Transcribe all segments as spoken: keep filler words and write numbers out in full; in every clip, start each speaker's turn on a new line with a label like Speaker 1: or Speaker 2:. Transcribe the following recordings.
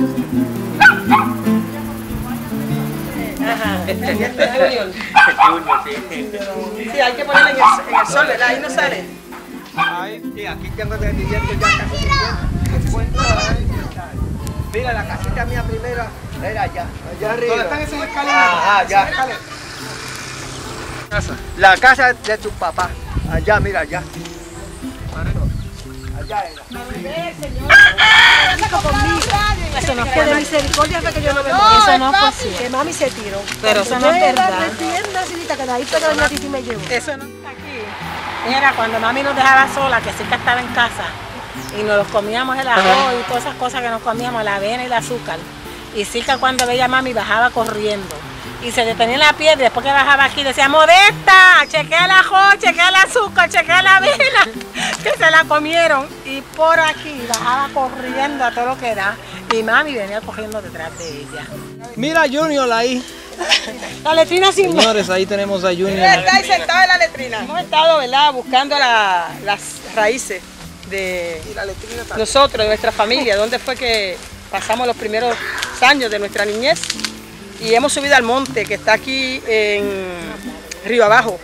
Speaker 1: Ajá. Y este es Junior. Junior, sí. Sí, hay que ponerle en el, en el sol, ¿verdad? Ahí no sale.
Speaker 2: Ay, sí, aquí tengo de dividiendo ya casi cincuenta años. Mira, la casita mía primera era allá, allá arriba. ¿Dónde están esas escaleras? Ah, allá. La casa de tu papá, allá, mira, allá. Allá era.
Speaker 3: Eso no fue de misericordia, fue que yo no me
Speaker 4: No,
Speaker 3: Eso no
Speaker 4: es
Speaker 3: fue
Speaker 4: fácil.
Speaker 3: así. Que mami se tiró.
Speaker 1: Pero eso no es verdad.
Speaker 3: Tienda, que de ahí fue que doña Titi me llevó.
Speaker 1: Eso no está aquí. Era cuando mami nos dejaba sola, que Silka estaba en casa. Y nos los comíamos el arroz y todas esas cosas que nos comíamos, la avena y el azúcar. Y Silka cuando veía a mami bajaba corriendo. Y se detenía en la piedra, después que bajaba aquí decía, Modesta, chequea el arroz, chequea el azúcar, chequea la avena, que se la comieron. Y por aquí bajaba corriendo a todo lo que da. Y mami venía corriendo detrás de ella.
Speaker 2: Mira Junior ahí.
Speaker 1: La letrina sin
Speaker 2: Señores, ahí tenemos a Junior.
Speaker 1: Está ahí sentado en la letrina. Hemos estado, ¿verdad?, buscando la, las raíces de nosotros, de nuestra familia, dónde fue que pasamos los primeros años de nuestra niñez. Y hemos subido al monte que está aquí en Río Abajo.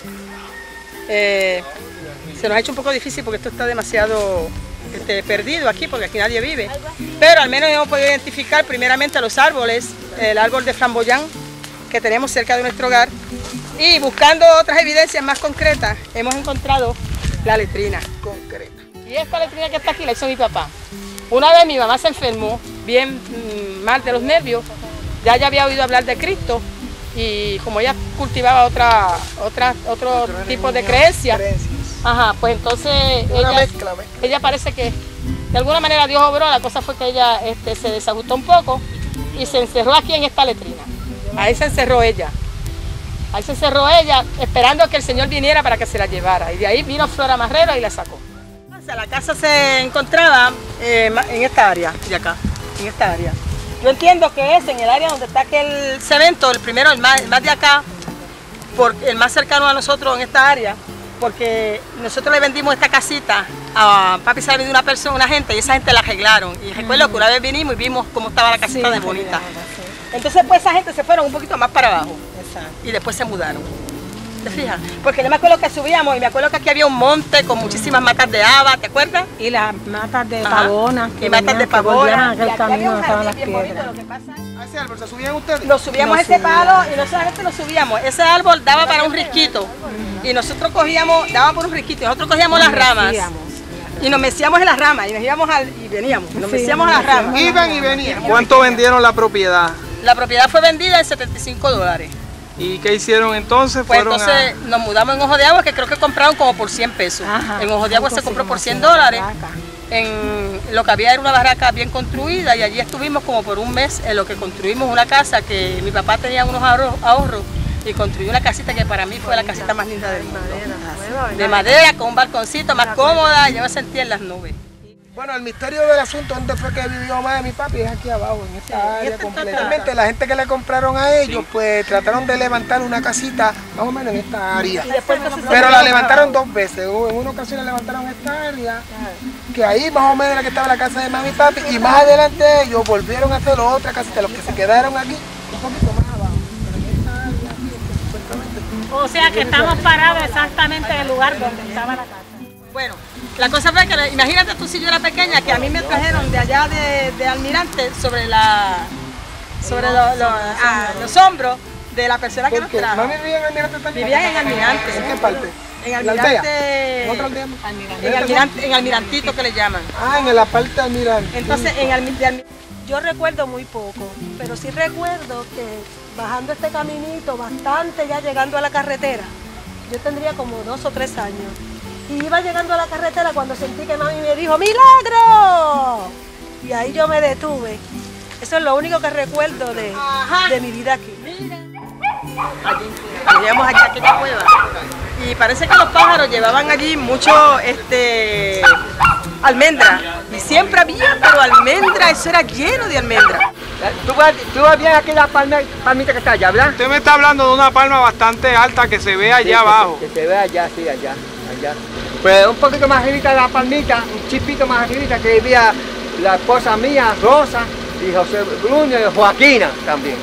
Speaker 1: Eh, se nos ha hecho un poco difícil porque esto está demasiado este, perdido aquí, porque aquí nadie vive. Pero al menos hemos podido identificar primeramente los árboles, el árbol de flamboyán que tenemos cerca de nuestro hogar. Y buscando otras evidencias más concretas, hemos encontrado la letrina concreta. Y esta letrina que está aquí la hizo mi papá. Una vez mi mamá se enfermó, bien mmm, mal de los nervios. Ya ella había oído hablar de Cristo y como ella cultivaba otra, otra, otro tipo de creencia, ajá, pues entonces ella, mezcla, mezcla. ella parece que de alguna manera Dios obró. La cosa fue que ella este, se desajustó un poco y se encerró aquí en esta letrina. Ahí se encerró ella. Ahí se encerró ella esperando que el Señor viniera para que se la llevara. Y de ahí vino Flora Marrero y la sacó. La casa se encontraba eh, en esta área de acá, en esta área. Yo entiendo que es en el área donde está aquel cemento, el primero, el más, el más de acá, por, el más cercano a nosotros en esta área, porque nosotros le vendimos esta casita a papi, se le vendió una persona, una gente, y esa gente la arreglaron. Y recuerdo que una vez vinimos y vimos cómo estaba la casita de bonita. Entonces pues esa gente se fueron un poquito más para abajo. Y después se mudaron. ¿Te fijas? Porque yo me acuerdo que subíamos y me acuerdo que aquí había un monte con muchísimas matas de haba, ¿te acuerdas?
Speaker 3: Y las matas de pavona.
Speaker 1: Y matas de pavona.
Speaker 3: El camino donde estaban las piedras.
Speaker 2: ¿A ese árbol se subían ustedes?
Speaker 1: Nos subíamos a ese palo y no solamente nos subíamos. Ese árbol daba para un risquito. Y nosotros cogíamos, daba por un risquito, y nosotros cogíamos las ramas. Y nos mecíamos en las ramas y nos íbamos al, y veníamos. Nos mecíamos a las ramas.
Speaker 2: Iban y venían. ¿Cuánto vendieron la propiedad?
Speaker 1: La propiedad fue vendida en setenta y cinco dólares.
Speaker 2: ¿Y qué hicieron entonces?
Speaker 1: Pues
Speaker 2: Fueron
Speaker 1: entonces
Speaker 2: a...
Speaker 1: nos mudamos en Ojo de Agua, que creo que compraron como por cien pesos. Ajá, en Ojo de Agua se compró por cien dólares. En lo que había era una barraca bien construida y allí estuvimos como por un mes en lo que construimos una casa que mi papá tenía unos ahorros y construyó una casita que para mí fue la casita más linda del mundo. De madera, con un balconcito más cómoda, yo me sentía en las nubes.
Speaker 2: Bueno, el misterio del asunto, ¿dónde fue que vivió mamá de mi papi? Es aquí abajo, en esta área completamente. La gente que le compraron a ellos, pues trataron de levantar una casita más o menos en esta área. Pero la levantaron dos veces. En una ocasión la levantaron en esta área, que ahí más o menos era que estaba la casa de mami y papi, y más adelante ellos volvieron a hacer otra casita, los que se quedaron aquí, un poquito más abajo. Pero en esta área aquí, supuestamente.
Speaker 3: O sea que estamos parados exactamente en el lugar donde estaba la casa.
Speaker 1: Bueno, la cosa fue que, imagínate tú si yo era pequeña, que a mí me trajeron de allá de, de Almirante sobre la sobre lo, lo, ah, los hombros de la persona que nos trajo.
Speaker 2: ¿Mami vivía en Almirante también?
Speaker 1: Vivían en Almirante.
Speaker 2: ¿En qué parte?
Speaker 1: En Almirante.
Speaker 2: ¿En otra aldea?
Speaker 1: En Almirante, en Almirantito que le llaman.
Speaker 2: Ah, en la parte de Almirante.
Speaker 1: Entonces, en Almirante.
Speaker 3: Yo recuerdo muy poco, pero sí recuerdo que bajando este caminito, bastante ya llegando a la carretera, yo tendría como dos o tres años. Y iba llegando a la carretera cuando sentí que mami me dijo ¡Milagro! Y ahí yo me detuve. Eso es lo único que recuerdo de, de mi vida aquí.
Speaker 1: Allí, llegamos aquí a aquella cueva. Y parece que los pájaros llevaban allí mucho este, almendra. Y siempre había, pero almendra, eso era lleno de almendra.
Speaker 2: Tú vas, tú vas bien aquí la palma, palmita que está allá, ¿verdad? Usted me está hablando de una palma bastante alta que se ve allá sí, abajo.
Speaker 5: Que, que se ve allá, sí, allá, allá. Pues un poquito más arribita de la palmita, un chipito más arribita que vivía la esposa mía, Rosa, y José Bruño y Joaquina también.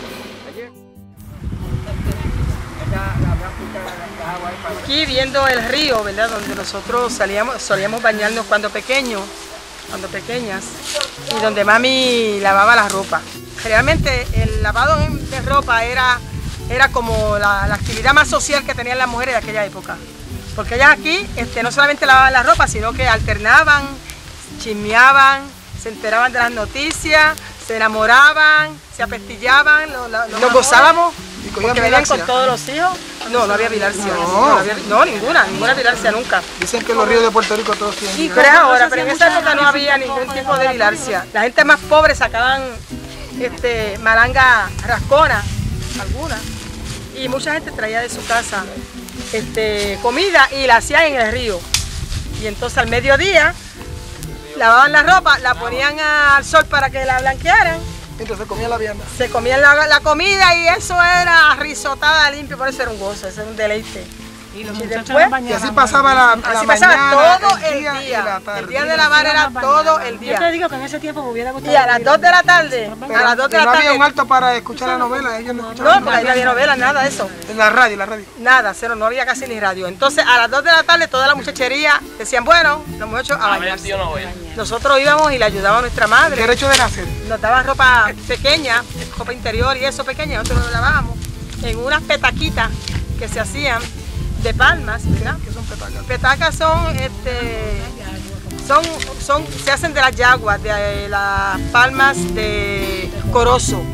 Speaker 1: Aquí viendo el río, ¿verdad? Donde nosotros salíamos, solíamos bañarnos cuando pequeños, cuando pequeñas, y donde mami lavaba la ropa. Realmente el lavado de ropa era, era como la, la actividad más social que tenían las mujeres de aquella época. Porque ellas aquí este, no solamente lavaban la ropa, sino que alternaban, chismeaban, se enteraban de las noticias, se enamoraban, se apestillaban, lo, lo, nos gozábamos, porque venían con todos los hijos. No, no había bilarcia.
Speaker 2: No,
Speaker 1: no, había, no ninguna, ninguna bilarcia nunca.
Speaker 2: Dicen que los ríos de Puerto Rico todos tienen.
Speaker 1: Sí, pero es ahora, pero en esa época no había ningún tipo de bilarcia. La gente más pobre sacaban este, malanga rascona, algunas, y mucha gente traía de su casa este, comida y la hacían en el río. Y entonces al mediodía lavaban la ropa, la ponían al sol para que la blanquearan.
Speaker 2: Entonces comían la vianda.
Speaker 1: Se comían la, la comida y eso era risotada limpio, por eso era un gozo, eso era un deleite.
Speaker 3: Y los
Speaker 1: Y
Speaker 3: muchachos
Speaker 1: después,
Speaker 3: bañaban.
Speaker 2: Y así pasaba la, la
Speaker 1: así pasaba
Speaker 2: mañana,
Speaker 1: todo
Speaker 2: el
Speaker 1: el
Speaker 2: día,
Speaker 1: día.
Speaker 2: y la tarde.
Speaker 1: El día de lavar era todo el
Speaker 3: Yo te
Speaker 1: día.
Speaker 3: digo que en ese tiempo me hubiera gustado.
Speaker 1: Y a las
Speaker 3: vivir
Speaker 1: dos de la tarde,
Speaker 3: Pero-
Speaker 1: a las dos de
Speaker 2: Y
Speaker 1: la
Speaker 2: no había un
Speaker 1: tarde.
Speaker 2: alto para escuchar la novela, ellos no escuchaban.
Speaker 1: No, porque ahí no había novelas, nada de eso.
Speaker 2: En la radio, en la radio.
Speaker 1: Nada, cero, no había casi ni radio. Entonces a las dos de la tarde toda la muchachería decían, bueno, los muchachos a bañarse. Nosotros íbamos y le ayudábamos a nuestra madre.
Speaker 2: Derecho de nacer.
Speaker 1: Nos daban ropa pequeña, ropa interior y eso pequeña, nosotros lo lavábamos en unas petaquitas que se hacían de palmas, ¿verdad?
Speaker 2: ¿Qué son petacas?
Speaker 1: Petacas son, este, son, son, se hacen de las yaguas, de las palmas de corozo.